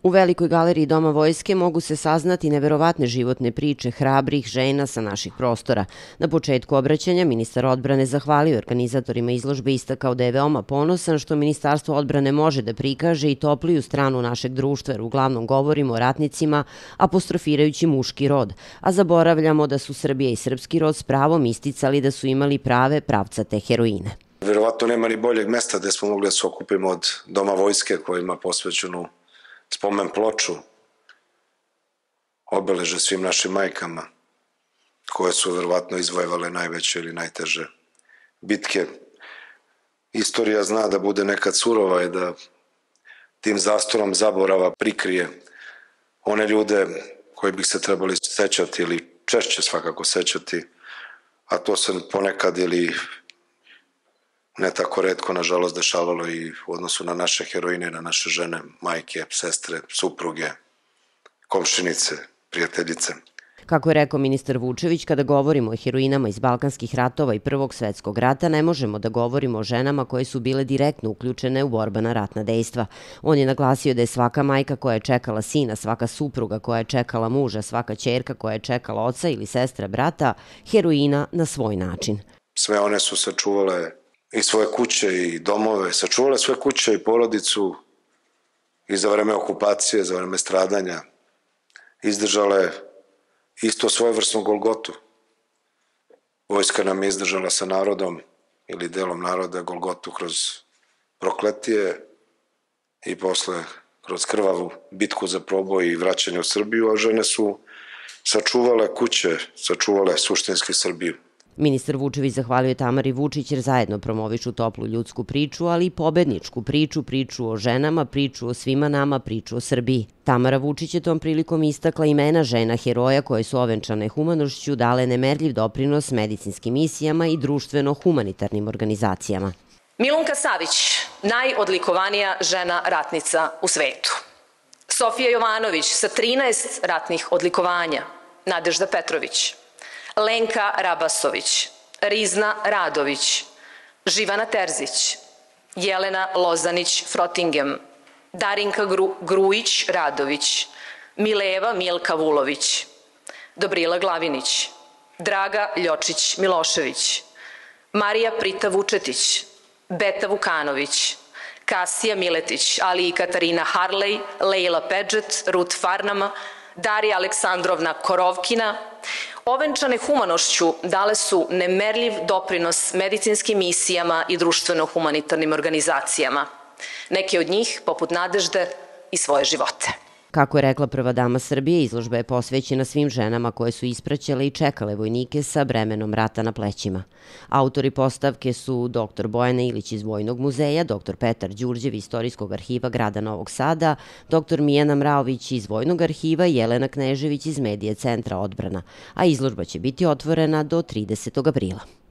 U Velikoj galeriji Doma vojske mogu se saznati neverovatne životne priče hrabrih žena sa naših prostora. Na početku obraćanja ministar odbrane zahvalio organizatorima izložbe i istakao da je veoma ponosan što Ministarstvo odbrane može da prikaže i topliju stranu našeg društva, jer uglavnom govorimo o ratnicima apostrofirajući muški rod, a zaboravljamo da su Srbija i srpski rod s pravom isticali da su imali prave pravcate heroine. Verovatno nema ni boljeg mesta gde smo mogli da se okupimo od Doma vojske koji ima posvećenu spomen ploču, obeleže svim našim majkama koje su verovatno izvojevale najveće ili najteže bitke. Istorija zna da bude nekad surova i da tim zastorom zaborava prikrije one ljude koji bi se trebali sećati ili češće svakako sećati, a to se ponekad ili ne tako retko, nažalost, dešavalo i u odnosu na naše heroine, na naše žene, majke, sestre, supruge, komšinice, prijateljice. Kako je rekao ministar Vučević, kada govorimo o heroinama iz Balkanskih ratova i Prvog svetskog rata, ne možemo da govorimo o ženama koje su bile direktno uključene u borbena ratna dejstva. On je naglasio da je svaka majka koja je čekala sina, svaka supruga koja je čekala muža, svaka ćerka koja je čekala oca ili sestra brata, heroina na svoj način. Sve one su sačuvale i svoje kuće i domove, sačuvale svoje kuće i porodicu i za vreme okupacije, za vreme stradanja, izdržale isto svojevrsnu Golgotu. Vojska nam je izdržala sa narodom ili delom naroda Golgotu kroz prokletije i posle kroz krvavu bitku za proboj i vraćanje u Srbiju, a žene su sačuvale kuće, sačuvale suštinski Srbiju. Ministar Vučević zahvalio Tamari Vučić jer zajedno promovišu toplu ljudsku priču, ali i pobedničku priču, priču o ženama, priču o svima nama, priču o Srbiji. Tamara Vučić je tom prilikom istakla imena žena heroja koje su ovenčane humanošću, dale nemerljiv doprinos medicinskim misijama i društveno-humanitarnim organizacijama. Milunka Savić, najodlikovanija žena ratnica u svetu. Sofija Jovanović sa 13 ratnih odlikovanja. Nadežda Petrović. Lenka Rabasović, Rizna Radović, Živana Terzić, Jelena Lozanić-Frotingem, Darinka Grujić-Radović, Mileva Milka Vulović, Dobrila Glavinić, Draga Ljočić-Milošević, Marija Prita Vučetić, Beta Vukanović, Kasija Miletić, ali i Katarina Harlej, Lejla Pedžet, Rut Farnama, Darija Aleksandrovna Korovkina, ovenčane humanošću dale su nemerljiv doprinos medicinskim misijama i društveno-humanitarnim organizacijama. Neke od njih, poput Nadežde, i svoje živote. Kako je rekla prva dama Srbije, izložba je posvećena svim ženama koje su ispraćale i čekale vojnike sa bremenom rata na plećima. Autori postavke su dr. Bojana Ilić iz Vojnog muzeja, dr. Petar Đurđev iz Istorijskog arhiva grada Novog Sada, dr. Mijana Mraović iz Vojnog arhiva i Jelena Knežević iz Medije centra Odbrana, a izložba će biti otvorena do 30. aprila.